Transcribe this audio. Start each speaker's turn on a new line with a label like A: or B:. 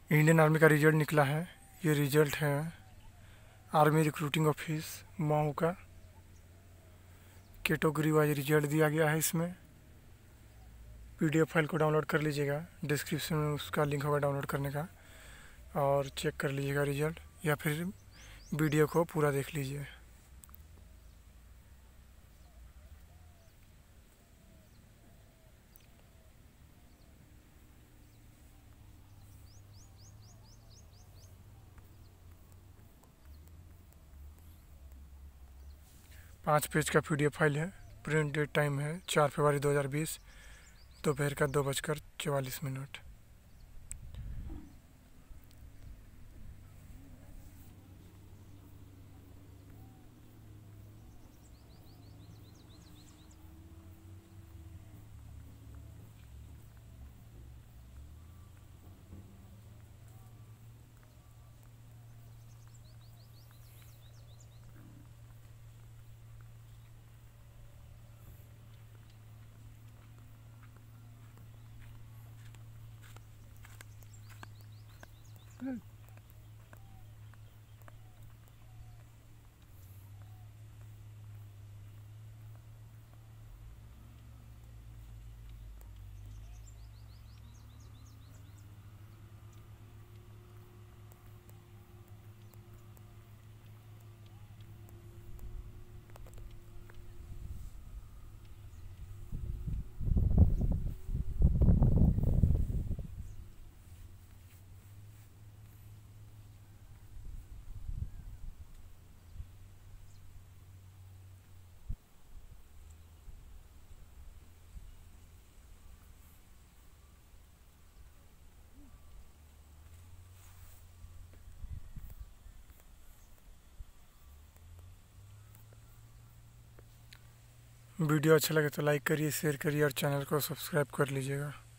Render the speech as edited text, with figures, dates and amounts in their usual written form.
A: Indian army का result निकला है। ये रिजल्ट है आर्मी रिक्रूटिंग ऑफिस मऊ का। कैटेगरी वाइज रिजल्ट दिया गया है। इसमें पीडीएफ फाइल को डाउनलोड कर लीजिएगा, डिस्क्रिप्शन में उसका लिंक होगा डाउनलोड करने का, और चेक कर लीजिएगा रिजल्ट, या फिर वीडियो को पूरा देख लीजिए। पाँच पेज का पीडीएफ फाइल है। प्रिंट डेट टाइम है 4 फरवरी 2020, दोपहर का 2:44। वीडियो अच्छा लगे तो लाइक करिए, शेयर करिए और चैनल को सब्सक्राइब कर लीजिएगा।